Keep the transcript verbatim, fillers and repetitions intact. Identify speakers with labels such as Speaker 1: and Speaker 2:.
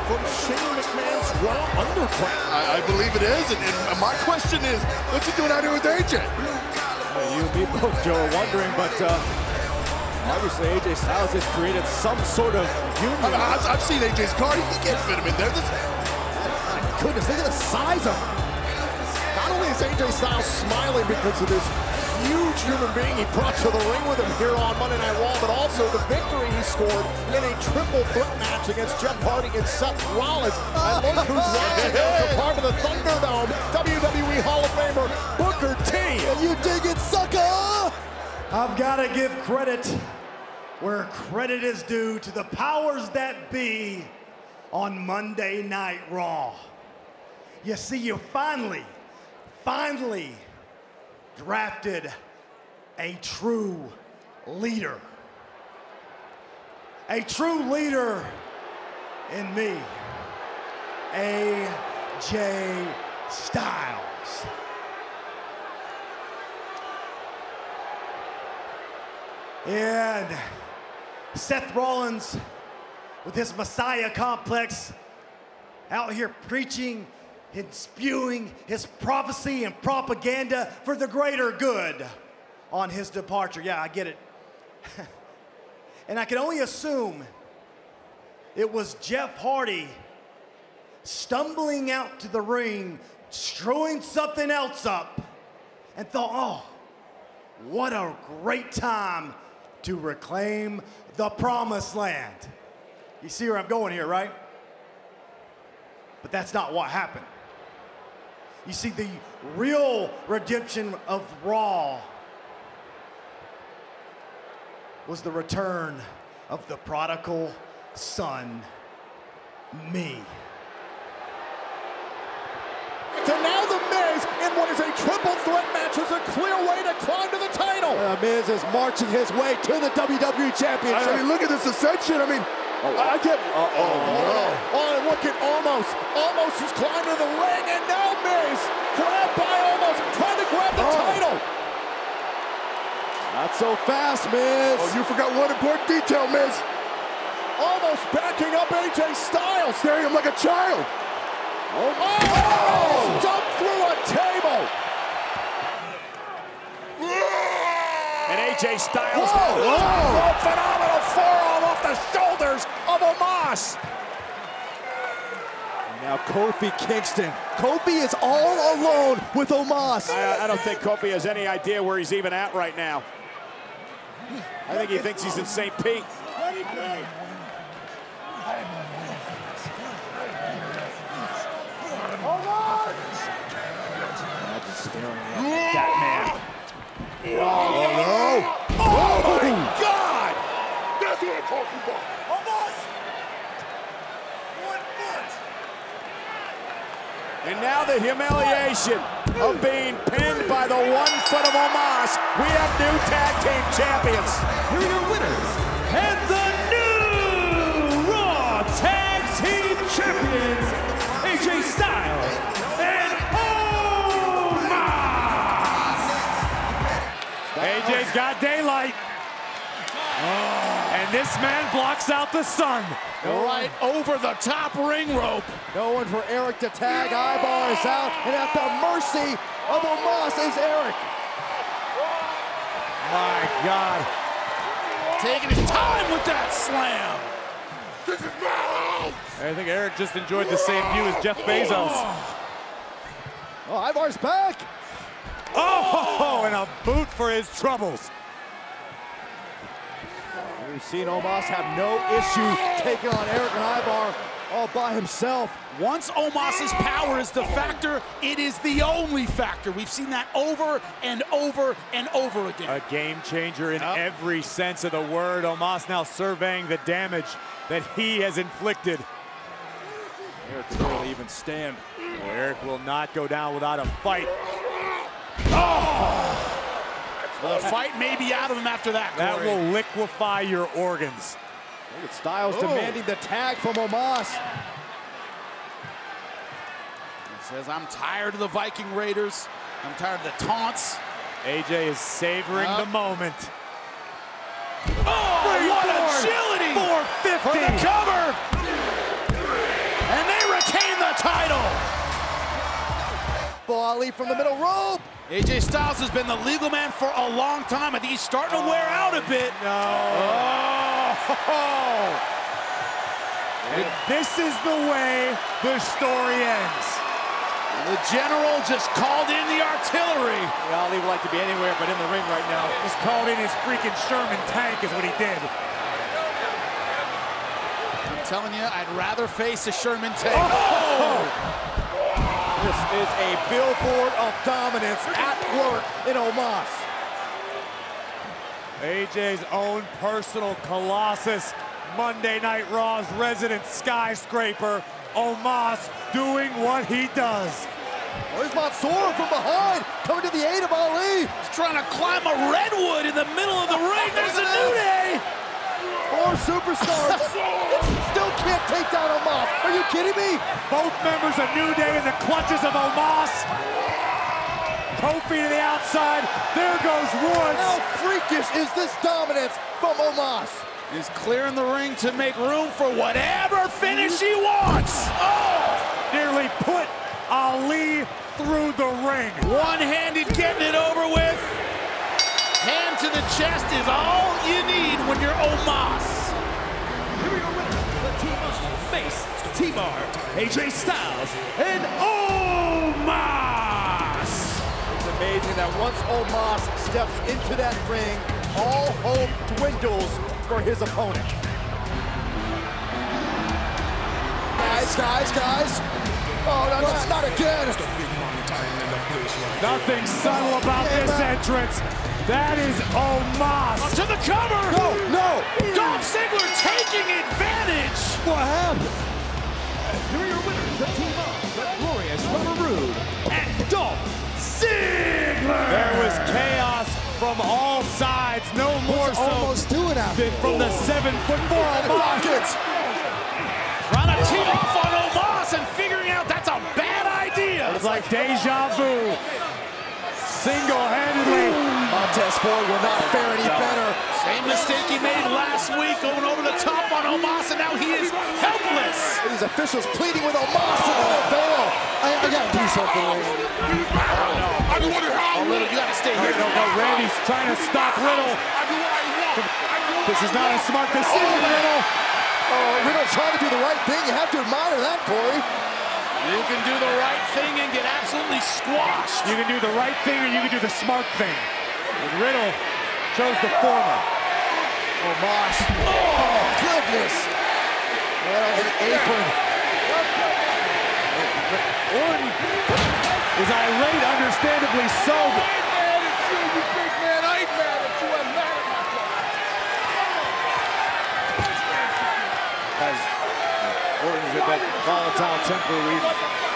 Speaker 1: from Shane McMahon's Raw Underground.
Speaker 2: I, I believe it is, and, and my question is, what's he doing out here with A J?
Speaker 3: Well, you and me both, Joe, are wondering, but uh, obviously A J Styles has created some sort of union.
Speaker 2: I mean, I've, I've seen A J's card. He can't fit him in there. This...
Speaker 1: My goodness, look at the size of him. Not only is A J Styles smiling because of this huge human being he brought to the ring with him here on Monday Night Raw, but also the victory he scored in a triple threat match against Jeff Hardy and Seth Rollins. And look who's watching as a part of the Thunderdome, W W E Hall of Famer Booker T.
Speaker 3: And you dig it, sucker!
Speaker 4: I've got to give credit where credit is due to the powers that be on Monday Night Raw. You see, you finally, finally drafted a true leader. A true leader in me, A J Styles. And Seth Rollins, with his Messiah complex, out here preaching and spewing his prophecy and propaganda for the greater good on his departure. Yeah, I get it. And I can only assume it was Jeff Hardy stumbling out to the ring, screwing something else up, and thought, oh, what a great time to reclaim the promised land. You see where I'm going here, right? But that's not what happened. You see, the real redemption of Raw was the return of the prodigal son, me.
Speaker 1: To now the Miz in what is a triple threat match is a clear way to climb to the title.
Speaker 3: Uh, Miz is marching his way to the W W E Championship.
Speaker 2: I mean, look at this ascension. I mean, oh, I can't.
Speaker 1: Uh oh, no. Oh, and look at Omos. Omos has climbed to the ring, and now Miz grabbed by Omos, trying to grab the
Speaker 3: oh.
Speaker 1: title.
Speaker 3: Not so fast, Miz.
Speaker 2: Oh, you forgot one important detail, Miz.
Speaker 1: Almost backing up A J Styles.
Speaker 2: Staring him like a child.
Speaker 1: Oh, oh. Dumped through a table.
Speaker 4: And A J Styles,
Speaker 1: whoa, whoa.
Speaker 4: Oh, phenomenal forearm off the shoulders of Omos.
Speaker 3: Now Kofi Kingston. Kofi is all alone with Omos.
Speaker 4: I, I don't think Kofi has any idea where he's even at right now. I think he thinks he's in Saint Pete. That man.
Speaker 2: Oh, no.
Speaker 4: Oh, my God!
Speaker 2: That's what I'm talking about.
Speaker 4: Almost. One foot. And now the humiliation of being pinned by the one foot of Omos. We have new tag team champions.
Speaker 5: Here are your winners and the new Raw Tag Team Champions, A J Styles and
Speaker 4: A J's got daylight.
Speaker 5: Oh. And this man blocks out the sun.
Speaker 1: Right over the top ring rope.
Speaker 3: No one for Eric to tag. Eyeball is out, and at the mercy of Omos is Eric.
Speaker 4: My God.
Speaker 1: Taking his time with that slam.
Speaker 2: This is my house.
Speaker 5: I think Eric just enjoyed the same view as Jeff Bezos.
Speaker 3: Oh, Ivar's back.
Speaker 5: Oh, and a boot for his troubles.
Speaker 3: We've seen Omos have no issue taking on Eric and Ivar all by himself.
Speaker 6: Once Omos's power is the factor, it is the only factor. We've seen that over and over and over again.
Speaker 5: A game changer in
Speaker 6: Yep.
Speaker 5: every sense of the word. Omos now surveying the damage that he has inflicted.
Speaker 3: Eric can barely even stand.
Speaker 5: Well, Eric will not go down without a fight.
Speaker 6: Oh! Well, the fight may be out of him after that,
Speaker 5: That
Speaker 6: Corey.
Speaker 5: will liquefy your organs.
Speaker 3: Look at Styles
Speaker 6: Oh.
Speaker 3: demanding the tag from Omos.
Speaker 6: He says, I'm tired of the Viking Raiders. I'm tired of the taunts.
Speaker 5: A J is savoring
Speaker 6: Yep.
Speaker 5: the moment.
Speaker 6: Oh, what agility!
Speaker 5: four fifty
Speaker 6: For the cover!
Speaker 1: Ali from the middle rope.
Speaker 6: A J Styles has been the legal man for a long time. I think he's starting to wear out a bit.
Speaker 3: No.
Speaker 6: Oh.
Speaker 3: And this is the way the story ends.
Speaker 6: The general just called in the artillery.
Speaker 3: Yeah, Ali would like to be anywhere but in the ring right now.
Speaker 5: Just called in his freaking Sherman tank is what he did.
Speaker 6: I'm telling you, I'd rather face a Sherman tank.
Speaker 3: Oh! This is a billboard of dominance at work in Omos.
Speaker 5: A J's own personal colossus, Monday Night Raw's resident skyscraper, Omos doing what he does.
Speaker 1: Where's Mansoor from behind, coming to the aid of Ali.
Speaker 6: He's trying to climb a redwood in the middle of the ring. There's a New Day.
Speaker 1: Four superstars still can't take down Omos. Are you kidding me?
Speaker 5: Both members of New Day in the clutches of Omos. Kofi to the outside. There goes Woods.
Speaker 1: How freakish is this dominance from Omos?
Speaker 6: He's clearing the ring to make room for whatever finish he wants. Oh!
Speaker 5: Nearly put Ali through the ring.
Speaker 6: One-handed getting it over with. Hand to the chest is all you need when you're Omos.
Speaker 5: Here we go with the team of Face, T-Bar, A J Styles, and Omos.
Speaker 3: It's amazing that once Omos steps into that ring, all hope dwindles for his opponent.
Speaker 1: Guys, guys, guys. Oh, no, not, not again.
Speaker 5: Nothing subtle about
Speaker 1: Hey,
Speaker 5: this
Speaker 1: man.
Speaker 5: entrance. That is Omos.
Speaker 6: To the cover.
Speaker 1: No, no.
Speaker 6: Dolph Ziggler taking advantage.
Speaker 1: What happened?
Speaker 5: Here are your winners, the team of the glorious Rubber Rude and Dolph Ziggler. There was chaos from all sides, no more so
Speaker 1: Almost doing out
Speaker 5: than from the seven foot four Omos.
Speaker 6: Trying to team off on Omos and figuring out that's a bad idea.
Speaker 5: It's like deja vu. Single-handedly.
Speaker 1: Montez Ford will not fare any better.
Speaker 6: Same mistake he made last week, going over the top on Omos, and now he is helpless.
Speaker 1: These officials pleading with Omos to no avail. I, I gotta do something.
Speaker 2: I do what I
Speaker 6: Oh, Riddle, you gotta stay here.
Speaker 5: No, no, Randy's trying to stop Riddle.
Speaker 2: I do what I want.
Speaker 5: This is not a smart decision, Riddle.
Speaker 1: Oh, Riddle trying to do the right thing. You have to admire that, Corey.
Speaker 6: You can do the right thing and get absolutely squashed.
Speaker 5: You can do the right thing or you can do the smart thing. And Riddle chose the former.
Speaker 1: Omos. Oh, goodness. Well, an apron.
Speaker 5: Orton is irate, understandably so.
Speaker 2: I ain't mad at you, you big man. I ain't mad at you. I'm mad at myself.
Speaker 5: As Orton's at that volatile temper we've